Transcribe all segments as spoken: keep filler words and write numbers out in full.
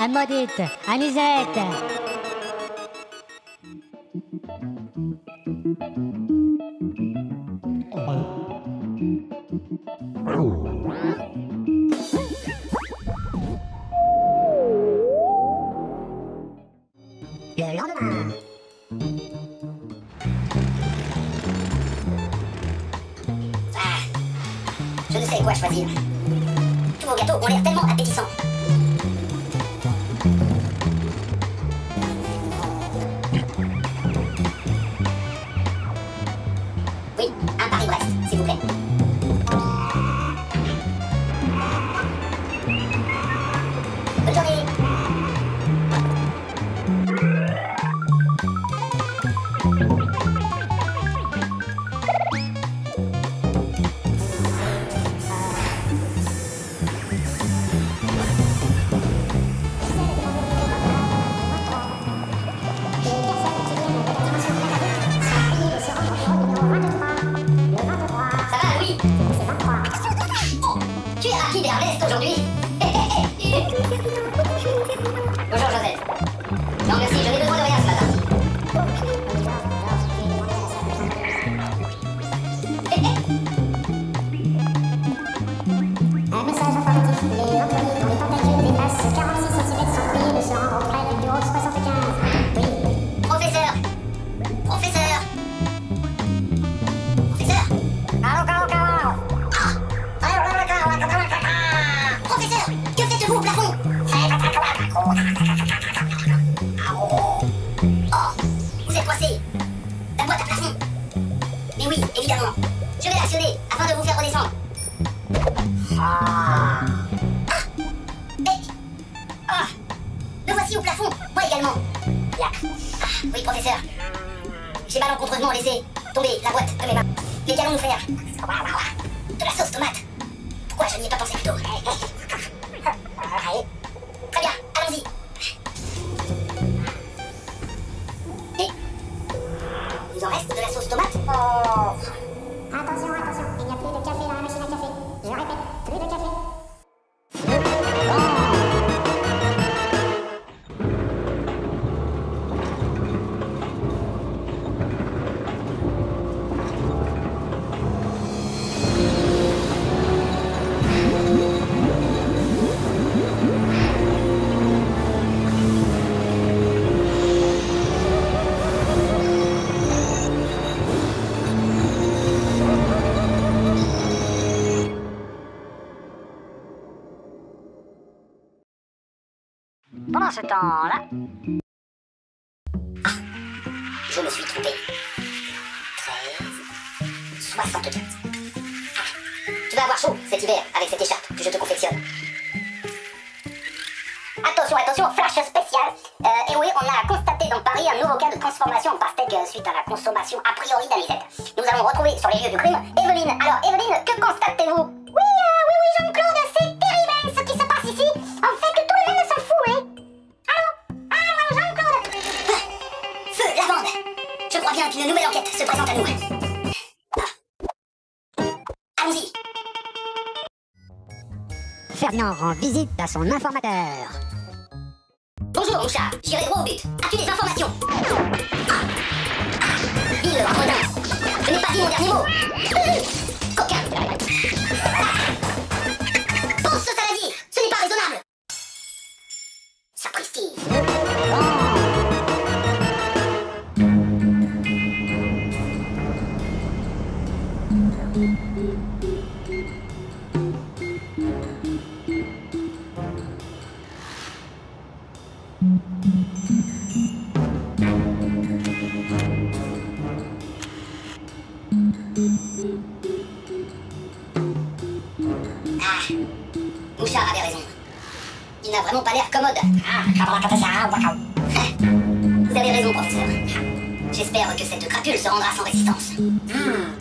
Maudite, Anisette. Le lendemain. Ah, je ne sais quoi choisir. Tous vos gâteaux ont l'air tellement appétissants. Oui, un Paris-Brest, s'il vous plaît. Bonne journée. Aujourd'hui. Bonjour Joseph. Non merci, je n'ai besoin de rien ce matin. Un message informatif. Les employés dont les tentacules dépassent quarante-six centimètres sont priés de se rendre auprès du bureau soixante-quinze. Oui. Professeur. Professeur. Professeur. Allô, allô, allô. Professeur, que faites-vous au plafond? Oh, vous êtes coincé. La boîte à plafond. Mais oui, évidemment. Je vais l'actionner afin de vous faire redescendre. Ah. Mais... Ah. Me voici au plafond, moi également. Là. Ah, oui, professeur. J'ai malencontreusement laissé tomber la boîte de mes mains. Mais qu'allons-nous faire? De la sauce tomate. Pourquoi je n'y ai pas pensé plus tôt? Très bien, allons-y. Et... Il en reste de la sauce tomate? Oh. Attention, attention, il n'y a plus de café dans la machine à café. Je répète, plus de café. Pendant ce temps-là... Ah, je me suis trompé. treize, soixante-quinze. Ah, tu vas avoir chaud cet hiver avec cette écharpe que je te confectionne. Attention, attention, flash spécial. Euh, et oui, on a constaté dans Paris un nouveau cas de transformation en pastèque euh, suite à la consommation a priori d'anisette. Nous allons retrouver sur les lieux du crime Evelyne. Alors, Evelyne, que constatez-vous? Oui, euh, oui, oui, Jean-Claude, c'est terrible ce qui se passe ici. En fait, tout le monde s'en fout, hein. Allô? Allô, Jean-Claude? Ah, feu, lavande. Je crois bien qu'une nouvelle enquête se présente à nous. Ah. Allons-y. Ferdinand rend visite à son informateur. Bonjour, Mouchard. J'irai droit au but. As-tu des informations? Ah. Ah. Ville, redin. Je n'ai pas dit mon dernier mot. Coquin. Pense saladier. Ce n'est pas raisonnable. Sapristi. Ah, Mouchard avait raison. Il n'a vraiment pas l'air commode. Vous avez raison, professeur. J'espère que cette crapule se rendra sans résistance. Hmm.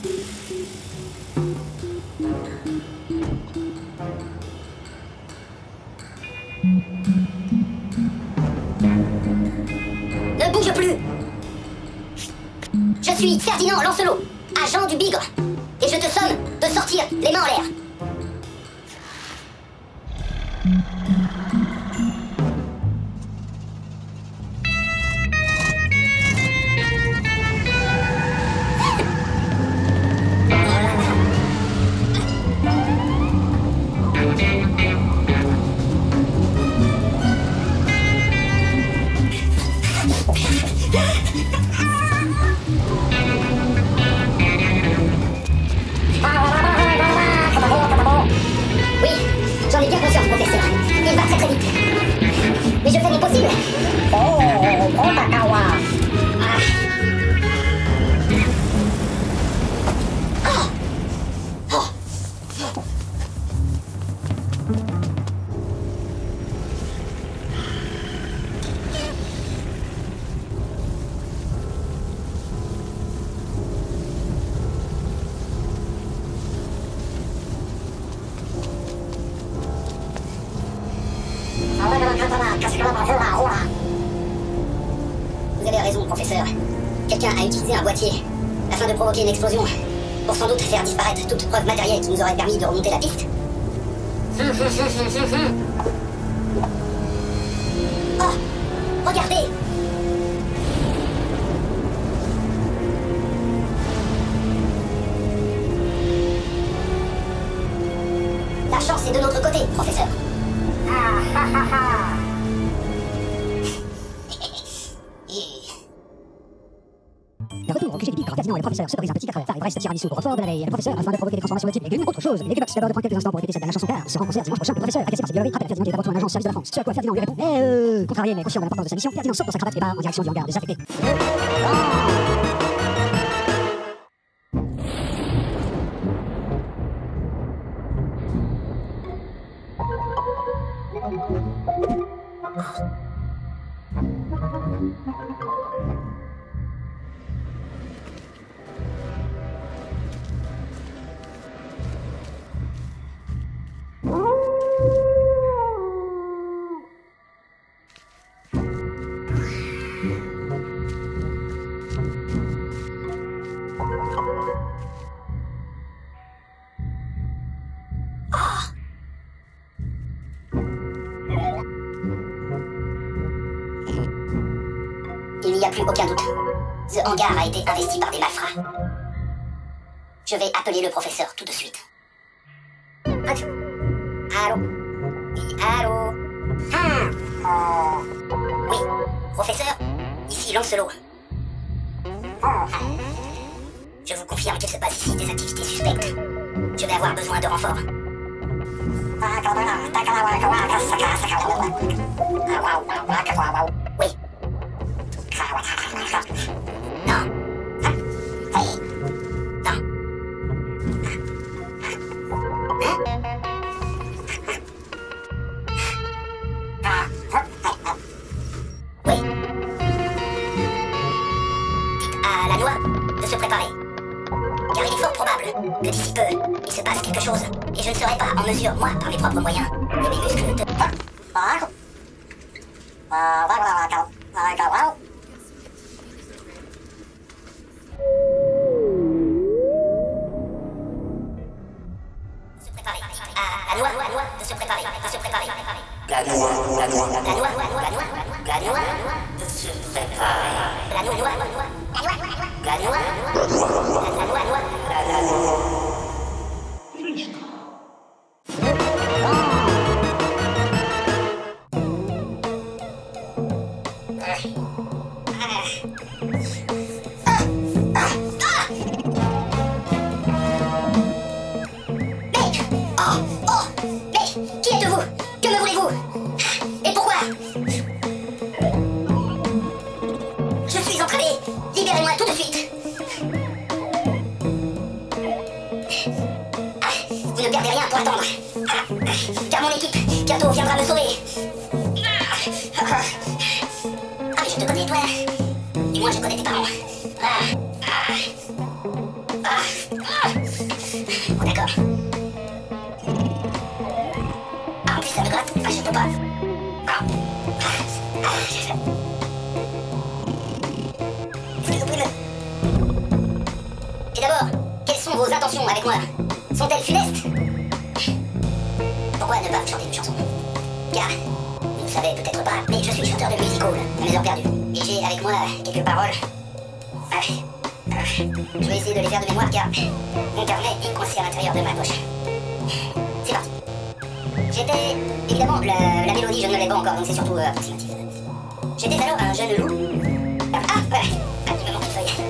Ne bouge plus. Je suis Ferdinand Lancelot, agent du Bigre, et je te somme de sortir les mains en l'air. raison, professeur. Quelqu'un a utilisé un boîtier afin de provoquer une explosion, pour sans doute faire disparaître toute preuve matérielle qui nous aurait permis de remonter la piste. Oh, regardez! La chance est de notre côté, professeur. Ah, ah, ah, ah. De retour au Q G D, quand Ferdinand et le professeur se brisent un petit quatre heures, Everest tiramisu au Roquefort de la veille. Le professeur, afin de provoquer des transformations de type légumes, autre chose, légumes, d'abord de prendre quelques instants pour répéter cette dernière chanson car il se rend concert dimanche prochain. Le professeur, agressé par ses biologues, rappelle à Ferdinand qu'il est d'abord un agent au service de la France. Ce à quoi Ferdinand lui répond, eh euh, contrarié mais conscient de l'importance de sa mission, Ferdinand saute dans sa cravate et part en direction du hangar désaffecté. Il n'y a plus aucun doute. Ce hangar a été investi par des malfrats. Je vais appeler le professeur tout de suite. Allô? Oui, allô? Ah, oh. Oui, professeur, ici Lancelot. Oh. Je vous confirme qu'il se passe ici des activités suspectes. Je vais avoir besoin de renforts. Oui. Non. Non. Oui. Dites à la loi de se préparer. Car il est fort probable que d'ici peu, il se passe quelque chose. Et je ne serai pas en mesure, moi, par mes propres moyens, et mes muscles de... La loi, la loi, de se préparer, de se préparer. La loi, la loi, la loi, la loi, la loi, la loi, de se préparer. La loi, la loi, la loi, la loi, la loi, la loi, la loi. Libérez-moi tout de suite. Vous ne perdez rien pour attendre. Car mon équipe bientôt viendra me sauver. Ah mais je te connais toi. Du moins je connais tes parents. Ah, ah, ah, ah. Bon d'accord. Ah en plus ça me gratte. Ah je peux pas. Ah, ah, ah. Et d'abord, quelles sont vos intentions avec moi? Sont-elles funestes? Pourquoi ne pas chanter une chanson? Car, vous ne savez peut-être pas, mais je suis chanteur de music hall à mes heures perdues. Et j'ai avec moi quelques paroles. Je vais essayer de les faire de mémoire car mon carnet est coincé à l'intérieur de ma poche. C'est parti. J'étais... Évidemment, la, la mélodie, je ne l'ai pas encore, donc c'est surtout euh, approximatif. J'étais alors un jeune loup. Ah, voilà. Ah, il me manque une feuille.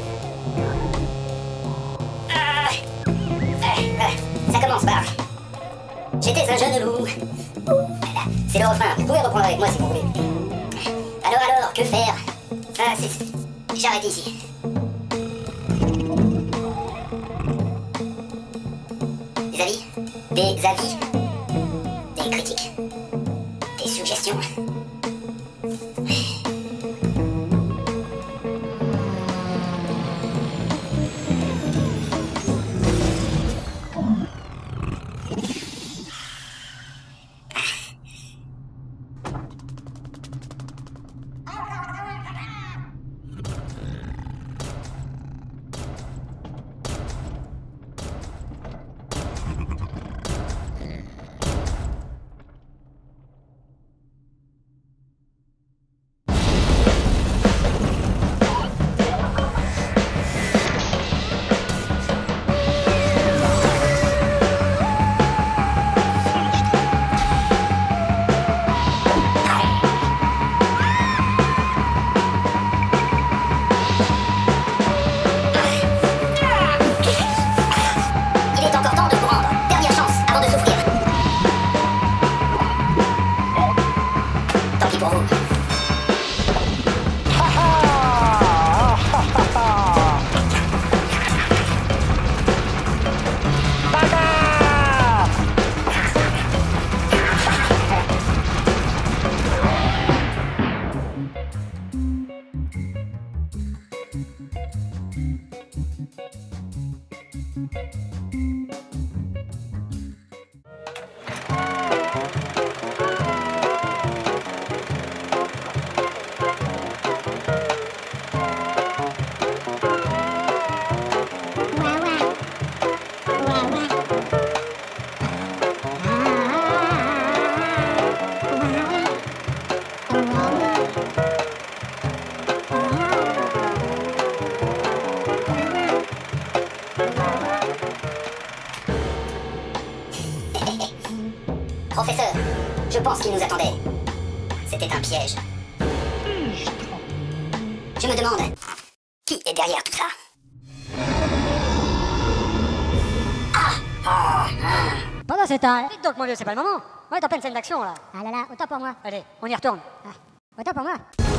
Ah, voilà. Ça commence par... J'étais un jeune loup. Voilà. C'est le refrain. Vous pouvez reprendre avec moi si vous voulez. Alors, alors, que faire? Ah, c'est... J'arrête ici. Des avis, des avis, des critiques, des suggestions. Je me demande, qui est derrière tout ça? Ah, ah, ah. Pendant ce temps, dites donc mon vieux, c'est pas le moment. On est en pleine scène d'action là. Ah là là, autant pour moi. Allez, on y retourne. Ah, autant pour moi.